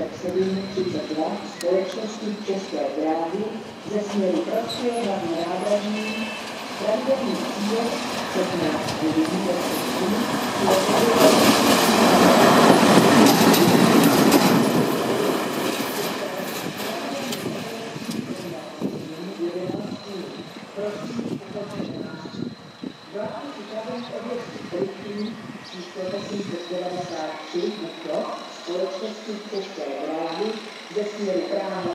732 společnosti České dráhy ze směru Pražské hlavní nádraží pravidelný cíl 17 hodin 893 společnosti České dráhy ze směru Praha